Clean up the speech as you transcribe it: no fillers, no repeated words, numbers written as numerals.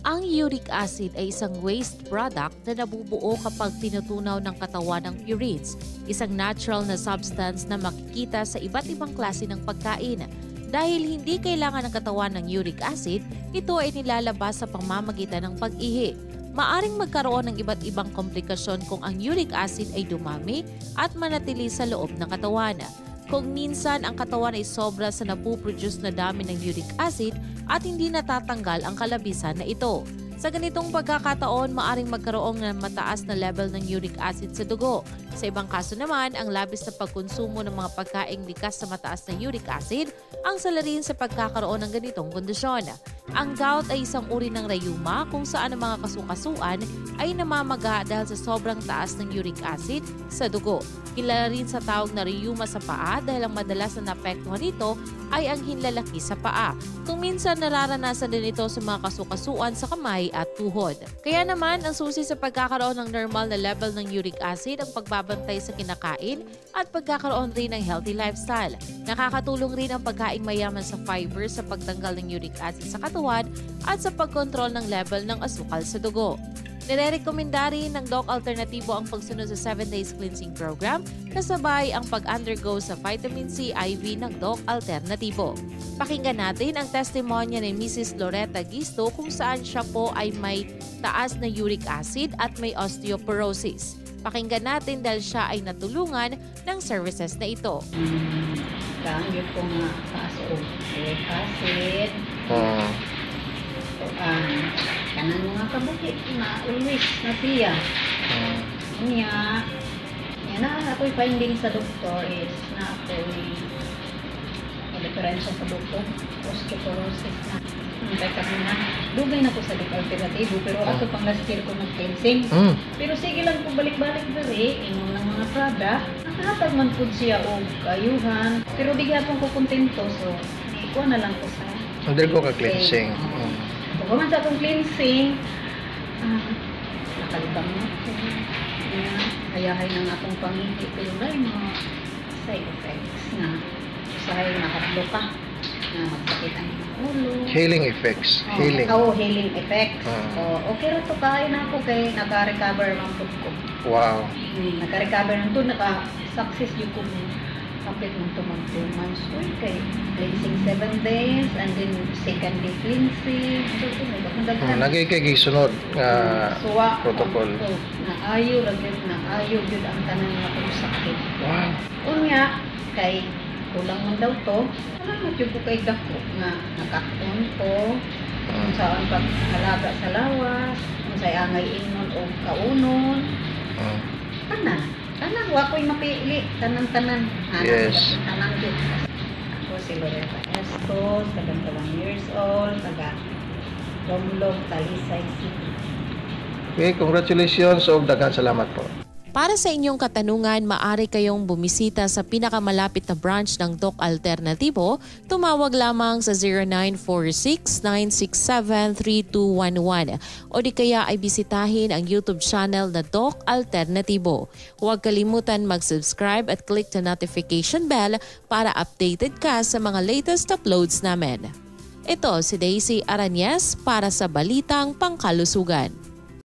Ang uric acid ay isang waste product na nabubuo kapag tinutunaw ng katawan ng purines, isang natural na substance na makikita sa iba't ibang klase ng pagkain. Dahil hindi kailangan ng katawan ng uric acid, ito ay nilalabas sa pamamagitan ng pag-ihi. Maaring magkaroon ng iba't ibang komplikasyon kung ang uric acid ay dumami at manatili sa loob ng katawan. Kung minsan ang katawan ay sobra sa napuproduce na dami ng uric acid at hindi natatanggal ang kalabisan na ito. Sa ganitong pagkakataon, maaring magkaroon ng mataas na level ng uric acid sa dugo. Sa ibang kaso naman, ang labis na pagkonsumo ng mga pagkaing likas sa mataas na uric acid ang salarin sa pagkakaroon ng ganitong kondisyon. Ang gout ay isang uri ng rayuma kung saan ang mga kasukasuan ay namamaga dahil sa sobrang taas ng uric acid sa dugo. Kilala rin sa tawag na rheuma sa paa dahil ang madalas na naapektuhan nito ay ang hinlalaki sa paa. Kung minsan nararanasan din ito sa mga kasukasuan sa kamay at tuhod. Kaya naman, ang susi sa pagkakaroon ng normal na level ng uric acid ang pagbabantay sa kinakain at pagkakaroon rin ng healthy lifestyle. Nakakatulong rin ang pagkain mayaman sa fiber sa pagtanggal ng uric acid sa katawan at sa pagkontrol ng level ng asukal sa dugo. Nirerekomenda rin ng Doc Alternativo ang pagsunod sa 7 Days Cleansing Program kasabay ang pag-undergo sa Vitamin C IV ng Doc Alternativo. Pakinggan natin ang testimonya ni Mrs. Loretta Gisto kung saan siya po ay may taas na uric acid at may osteoporosis. Pakinggan natin dahil siya ay natulungan ng services na ito. Kaanggit ko nga taas o uric acid. Kanan mga kabukit na always na siya. Niya na ako'y finding sa doktor is na ako'y diferensya sa doktor, osteoporosis na. Teka muna, dugay na ko sa Doc Alternativo pero ato pang last year ko mag-cleansing. Pero sige lang kung balik-balik dali, inom ng mga product, nakahatag man po siya o kayuhan. Pero di gapon ko kontento, so ikuha na lang ko sa undergo ka cleansing. Kung man sa akong cleansing, nakalibang na ako. Kayahay ng akong pangihi. Pero na yung mga side effects na usahay nakatlo ka na magsakit ang ulo. Healing effects. Healing. Oo, healing effects. Okay ra to kain ako kay naka-recover ng food ko. Wow. Naka-recover ng to, naka-success yung ko kapit ng 2 months ko kay cleansing 7 days and then second day cleansing. Lagi kay gisunod protocol. Naayo yun ang tanan nga kung sakit. Wow. Unya kay kulang man daw to. Salamat yun ko kay dako nga nakakon ko. Kung saan pag-halaga sa lawas, kung saan angay inon o kaunon. Tanan, wako'y mapili. Tanan-tanan. Yes. Tanan yun. Ako si Loretta Estos, 71 years old, taga Romlog, Talisay City. Okay, congratulations o daghang salamat po. Para sa inyong katanungan, maaari kayong bumisita sa pinakamalapit na branch ng Doc Alternativo. Tumawag lamang sa 0946-967-3211 o di kaya ay bisitahin ang YouTube channel na Doc Alternativo. Huwag kalimutan mag-subscribe at click the notification bell para updated ka sa mga latest uploads namin. Ito si Daisy Arañez para sa Balitang Pangkalusugan.